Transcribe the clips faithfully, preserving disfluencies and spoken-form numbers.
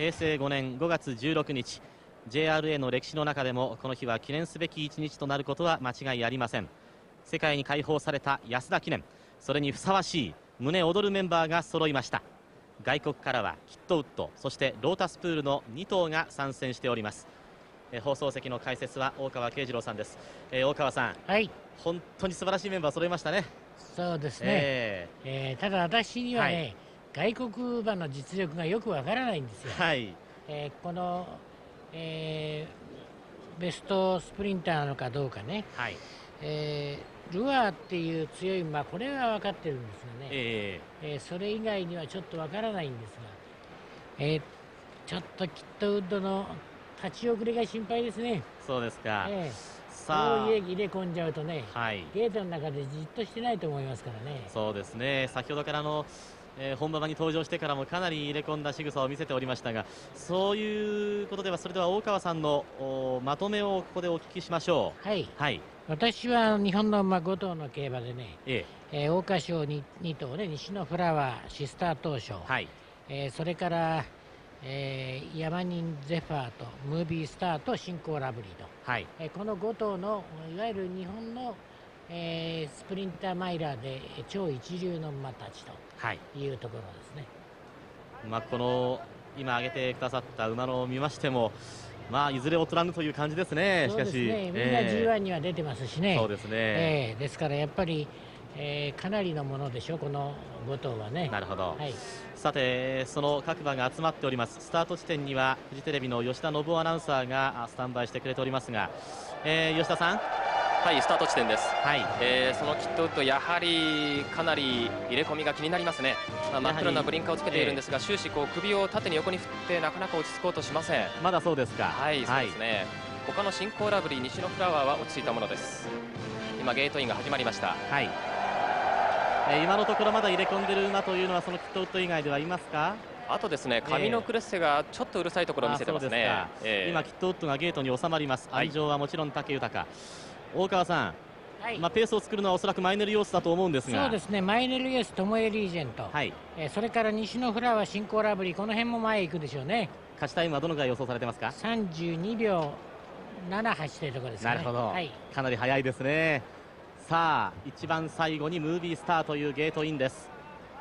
へいせいごねんごがつじゅうろくにち ジェイアールエー の歴史の中でもこの日は記念すべき一日となることは間違いありません。世界に解放された安田記念、それにふさわしい胸躍るメンバーが揃いました。外国からはキットウッド、そしてロータスプールのにとうが参戦しております。え放送席の解説は大川慶次郎さんです。えー、大川さん、 はい、 本当に素晴らしいメンバー揃いましたね。 そうですね、 えーえー、ただ私にはね、はい、外国馬の実力がよくわからないんですよ。 はい、 えー、この、えー、ベストスプリンターなのかどうかね、はい、えー、ルアーっていう強い馬、これは分かってるんですがね、えーえー、それ以外にはちょっと分からないんですが、えー、ちょっとキットウッドの立ち遅れが心配ですね。 そうですか、えーさあ、そういう入れ込んじゃうとね、はい、ゲートの中でじっとしてないと思いますからね。 そうですね、先ほどからの、えー、本馬場に登場してからもかなり入れ込んだ仕草を見せておりましたが、そういうことでは、それでは大川さんのまとめをここでお聞きしましょう。 はい、はい、私は日本の馬ごとうの競馬でね、えええー、桜花賞 に, にとうね、西のフラワー、シスター東賞、はい、えー、それからえー、ヤマニンゼファーとムービースターと新興ラブリーと、はい、えー、このごとうのいわゆる日本の、えー、スプリンターマイラーで超一流の馬たちというところですね。 はい、まあ、この今挙げてくださった馬のを見ましても、まあ、いずれ劣らぬという感じですね。しかしそうですね、みんな ジーワン には出てますしね。 そうですね、 えー、ですからやっぱり、えー、かなりのものでしょう、このごとうはね。 なるほど、 はい、 さてその各馬が集まっております。スタート地点にはフジテレビの吉田信夫アナウンサーがスタンバイしてくれておりますが、えー、吉田さん。 はい、スタート地点です。 はい、 えー、そのキットウッド、やはりかなり入れ込みが気になりますね。まあ、真っ黒なブリンカーをつけているんですが、えー、終始こう首を縦に横に振ってなかなか落ち着こうとしません。 まだそうですか。 はい、そうですね、はい、他の新興ラブリー、西のフラワーは落ち着いたものです。今ゲートインが始まりました。 はい、えー、今のところまだ入れ込んでる馬というのはそのキットウッド以外ではいますか。 あとですね、上のクレッセがちょっとうるさいところを見せてますね。 えー、今キットウッドがゲートに収まります。安城はもちろん武豊。大川さん、はい、まあ、ペースを作るのはおそらくマイネルヨースだと思うんですが。 そうですね、マイネルヨース、トモエリージェント、はい、えー、それから西のフラワー、新興ラブリー、この辺も前へ行くでしょうね。 勝ちタイムはどのぐらい予想されてますか。 さんじゅうにびょうななはちというところですね。 なるほど、はい、かなり速いですね。さあ一番最後にムービースターというゲートインです。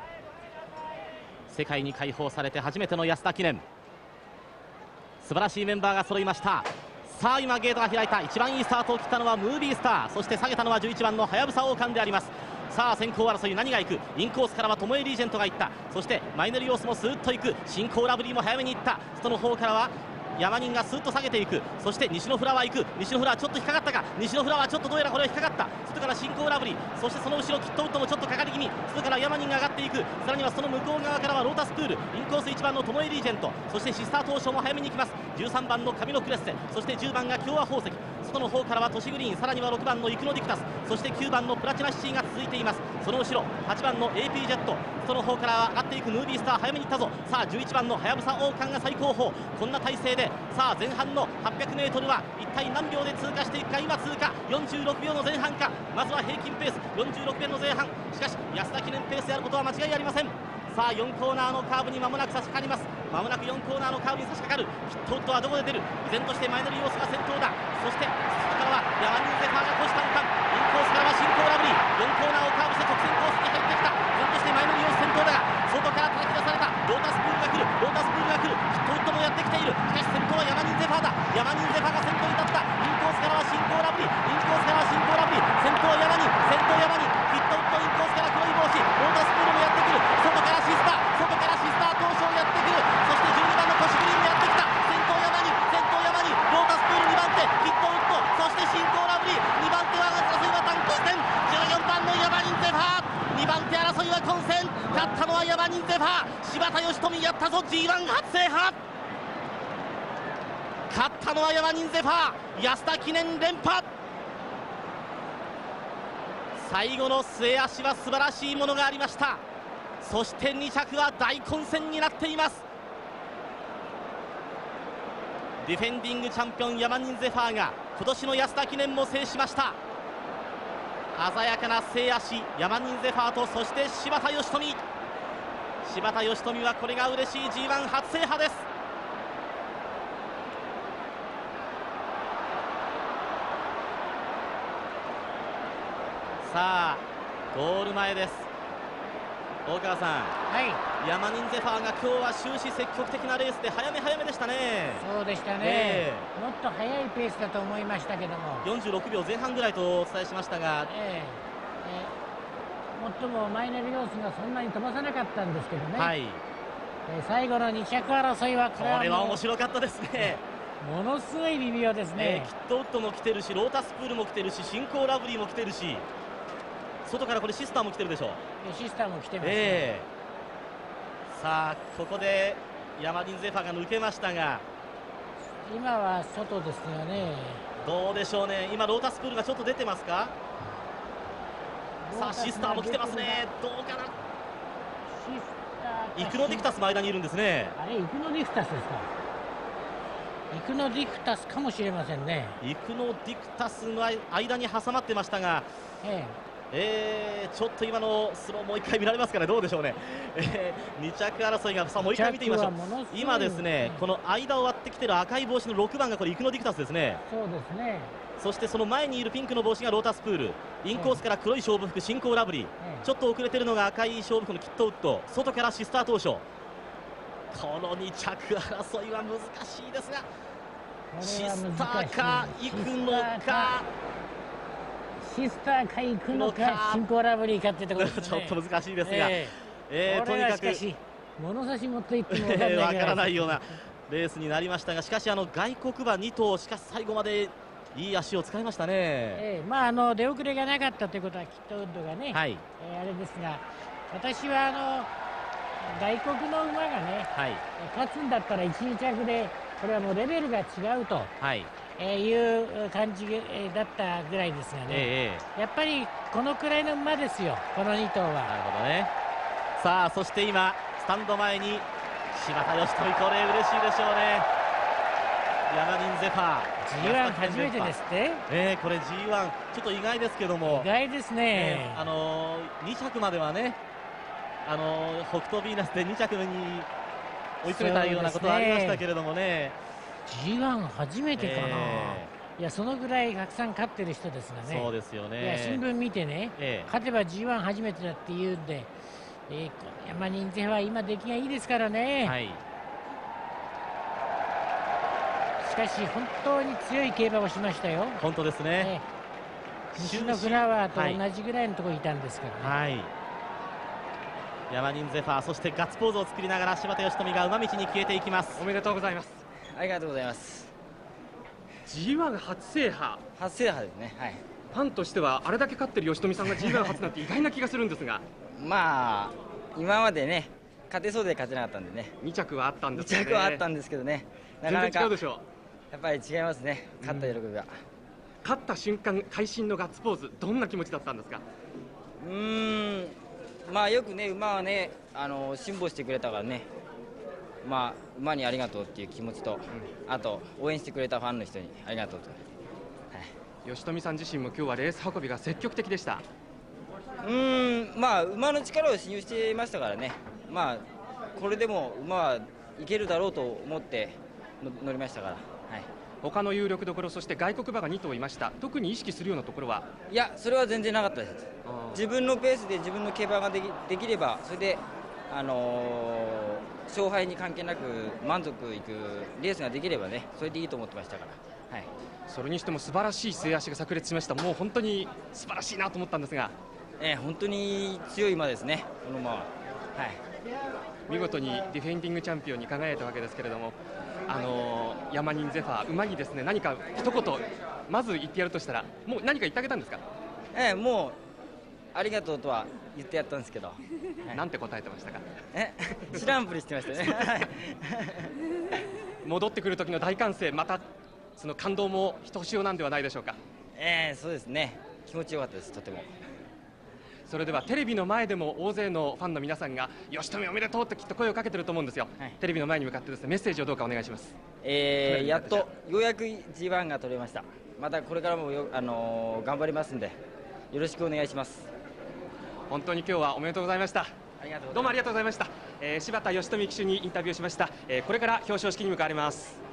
世界に解放されて初めての安田記念、素晴らしいメンバーが揃いました。さあ今ゲートが開いた。一番いいスタートを切ったのはムービースター、そして下げたのはじゅういちばんのはやぶさ王冠であります。さあ先行争い何がいく。インコースからはトモエリージェントがいった。そしてマイネルヨースもスーッといく。新興ラブリーも早めにいった。外の方からはヤマニンがスーッと下げていく。そして西のフラワー行く。西のフラワーちょっと引っかかったか。西のフラワーちょっとどうやらこれは引っかかった。外から新興ラブリー、そしてその後ろキットウッドもちょっとかかり気味。外からヤマニンが上がっていく。さらにはその向こう側からはロータスプール、インコースいちばんのトモエリージェント、そしてシスター東証も早めに行きます。じゅうさんばんのカミノクレッセ、そしてじゅうばんが共和宝石、外の方からは都市グリーン、さらにはろくばんのイクノディクタス、そしてきゅうばんのプラチナシティが続いています。その後ろはちばんの エーピー ジェット、外の方からは上がっていくムービースター、早めに行ったぞ。さあじゅういちばんのはやぶさ王冠が最後方、こんな体勢でさあ前半のはっぴゃくメートルは一体何秒で通過していくか。今通過よんじゅうろくびょうの前半か。まずは平均ペースよんじゅうろくびょうの前半、しかし安田記念ペースであることは間違いありません。さあよんコーナーのカーブに間もなく差し掛かります。間もなくよんコーナーのカーブに差し掛かる。キットウッドはどこで出る。依然としてマイネルヨースが先頭だ。そして外からはヤマニンゼファーが虎視眈々、インコースからは新興ラブリー、よんコーナーをカーブして直線コースに入ってきた。依然としてマイネルヨース先頭だが、外から叩き出されたロータスプールが来る。ロータスプールが来る。キットウッドもやってきている。しかし先頭はヤマニンゼファーだ。ヤマニンゼファーが先頭に立った。インコースからは新興ラブリー、インコースからは新興ラブリー、先頭はヤマニン、先頭ヤマニン、キットウッドインコースから黒い帽子、ロータスプールもやってくる。外からシスター、外からシスター東証やってくる。そしてじゅうにばんのコシグリーンもやってきた。先頭ヤマニン、先頭ヤマニン、ロータスプールにばん手、キットウッド、そして新興ラブリー、にばん手は争いは単騎戦。じゅうよんばんのヤマニンゼファー、にばん手争いは混戦。勝ったのはヤマニンゼファー、柴田義富やったぞ ジーワン 初制覇。勝ったのはヤマニンゼファー、安田記念連覇。最後の末脚は素晴らしいものがありました。そしてに着は大混戦になっています。ディフェンディングチャンピオンヤマニンゼファーが今年の安田記念も制しました。鮮やかな末脚、ヤマニンゼファーとそして柴田義富。柴田義富はこれが嬉しい ジーワン 初制覇です。 さあゴール前です。大川さん、 はい、 ヤマニンゼファーが今日は終始積極的なレースで早め早めでしたね。 そうでしたね、えー、もっと速いペースだと思いましたけども、 よんじゅうろくびょうぜん半ぐらいとお伝えしましたが、えーえー、もっともマイネル・ヨースがそんなに飛ばさなかったんですけどね、はい、えー、最後のに着争いはこれは面白かったですね。 ものすごい微妙ですね、 えー、キットウッドも来てるし、ロータスプールも来てるし、新興ラブリーも来てるし、外からこれシスターも来てるでしょう。 シスターも来てますね、 えー、さあここでヤマニンゼファーが抜けましたが、 今は外ですよね。 どうでしょうね。今ロータスプールがちょっと出てますか。さあシスターも来てますね。どうかな。 シスターイクノディクタスの間にいるんですね。 あれイクノディクタスですか。イクノディクタスかもしれませんね。 イクノディクタスの間に挟まってましたが、えええー、ちょっと今のスローもう一回見られますかね。どうでしょうね、えー、に着争いがさあもう一回見てみましょう。今ですね、この間を割ってきてる赤い帽子のろくばんがこれイクノディクタスですね。 そうですね。 そしてその前にいるピンクの帽子がロータスプール、インコースから黒い勝負服新興ラブリー、ちょっと遅れてるのが赤い勝負服のキットウッド、外からシスター当初。このに着争いは難しいですが、シスターか行くのか、 シスターか行くのか、新興ラブリーかってところですね。 ちょっと難しいですが、えーえー、とにかく物差し持っていっても分からないようなレースになりましたが、しかしあの外国馬に頭、しかし最後までいい足を使いましたね。 えー、まああの出遅れがなかったということはキットウッドがね、はい、えー、あれですが、私はあの外国の馬がね、はい、勝つんだったらいち、に着でこれはもうレベルが違うと。はい、えー、いう感じだったぐらいですがね、えー、やっぱりこのくらいの馬ですよ、このに頭は。なるほどね。さあそして今スタンド前に柴田義富、これ嬉しいでしょうね。ヤマニンゼファージーワン 初めてですって。 えー、これ ジーワン ちょっと意外ですけども、 意外ですね、 えー、あのー、に着まではね、あのー、北斗ヴィーナスでに着に追い詰めたようなことはありましたけれどもね。 ジーワン 初めてかな、えー、いやそのぐらいたくさん勝ってる人ですがね。 そうですよね。 いや新聞見てね、えー、勝てば ジーワン 初めてだって言うんで、えー、ヤマニンゼファー今出来がいいですからね、はい、しかし本当に強い競馬をしましたよ。 本当ですね、 えー、西のフラワーと同じぐらいのところにいたんですからね、はい、 ヤマニンゼファー、そしてガッツポーズを作りながら柴田義富が馬道に消えていきます。 おめでとうございます。 ありがとうございます。 ジーワン 初制覇。 初制覇ですね。はい。 ファンとしてはあれだけ勝ってる吉富さんが ジーワン 初なんて意外な気がするんですがまあ今までね勝てそうで勝てなかったんでね。 に着はあったんですけどね。 に着はあったんですけどね、 なかなか全然違うでしょう。 やっぱり違いますね、勝った喜びは。 勝った瞬間会心のガッツポーズ、どんな気持ちだったんですか。 うーん、まあよくね馬はねあの辛抱してくれたからね、まあ馬にありがとうっていう気持ちと、うん、あと応援してくれたファンの人にありがとうと、 はい、吉富さん自身も今日はレース運びが積極的でした。 うーん、まあ馬の力を信用していましたからね、まあこれでも馬はいけるだろうと思って乗りましたから、はい、 他の有力どころ、そして外国馬がに頭いました。特に意識するようなところは。 いや、それは全然なかったです。自分のペースで自分の競馬ができ、できればそれで、あのー、勝敗に関係なく満足いくレースができればね、それでいいと思ってましたから、はい、 それにしても素晴らしい末脚が炸裂しました。もう本当に素晴らしいなと思ったんですが、 えー、本当に強い馬ですね、この馬は。はい、 見事にディフェンディングチャンピオンに輝いたわけですけれども、あのー、ヤマニンゼファー馬にですね、何か一言まず言ってやるとしたら、もう何か言ってあげたんですか。 えー、もうありがとうとは言ってやったんですけど、はい、なんて答えてましたか。 え知らんぷりしてましたね戻ってくる時の大歓声、またその感動もひとしおなんではないでしょうか。 えー、そうですね、気持ちよかったです、とても。 それではテレビの前でも大勢のファンの皆さんが吉富おめでとうってきっと声をかけてると思うんですよ、はい、テレビの前に向かってですね、メッセージをどうかお願いします。 えー、やっとようやく ジーワン が取れました。またこれからもよ、あのー、頑張りますんでよろしくお願いします。 本当に今日はおめでとうございました。どうもありがとうございました。えー、柴田義富騎手にインタビューしました。えー、これから表彰式に向かわれます。